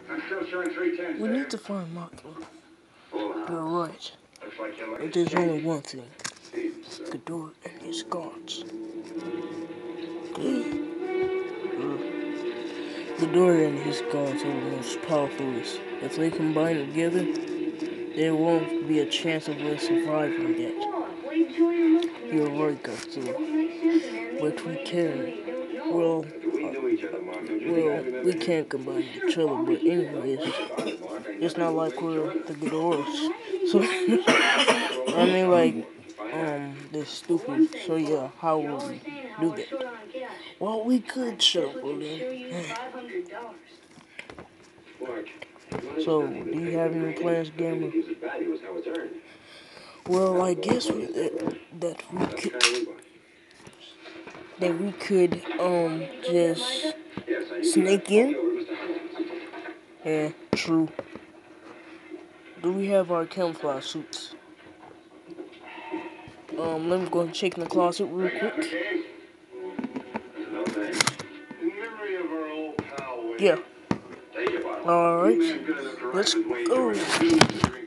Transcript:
We need to find mothra. You're right. But there's only one thing. The door and his guards. The door and his guards are the most powerful. If they combine together, there won't be a chance of us surviving that. You're right, Garthur. But we can. Well, we can't combine each other, but anyways, it's not like we're the Ghidorahs. So, I mean, like, they're stupid. So yeah, how will we do that? Well, we could shut up, William. So, do you have any plans, Gamer? Well, I guess that we could just sneak in. Yeah, true. Do we have our camouflage suits? Let me go and check in the closet real quick. Yeah. Alright. Let's go.